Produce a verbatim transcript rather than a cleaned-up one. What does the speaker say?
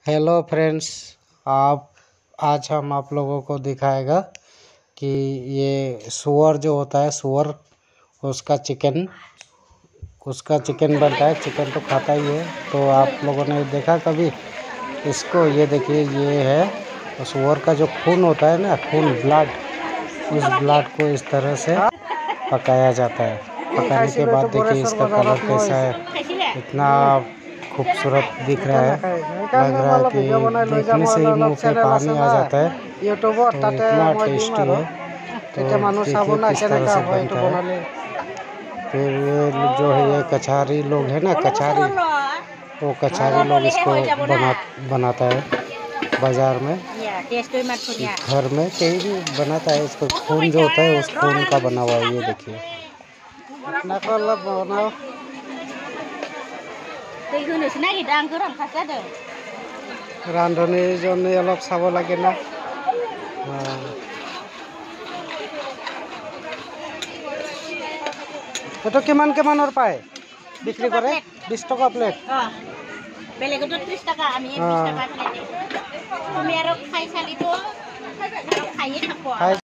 Hello friends, आप आज हम आप लोगों को दिखाएगा कि ये सुअर जो होता है सुअर उसका चिकन उसका चिकन बनता है। चिकन तो खाता ही है, तो आप लोगों ने देखा कभी इसको? ये देखिए, ये है सुअर का जो खून होता है ना, खून ब्लड, उस ब्लड को इस तरह से पकाया जाता है। पकाने के बाद देखिए इसका कलर कैसा है, इतना खूबसूरत दिख रहा है। लग रहा है कि देखने से ही मुंह पे पानी आ जाता है, तो इतना टेस्टी है। तो देखिए किस तरह से बनता है। फिर ये जो है ये कछारी लोग है ना, कछारी वो कछारी लोग इसको बना बनाता है बाजार में, घर में कहीं भी बनाता है। इसको खून जो होता है उस खून का बना हुआ है। ये देखिए रांधनी जने अलग चाब लगे ना। तो किमान किमानर पाए बिक्री करे? बीस टका प्लेट। बेलेगतो ত্ৰিশ টাকা, আমি বিশ টাকা প্লেট। তুমি আৰু খাই চালি তো খাইয়ে থাকো।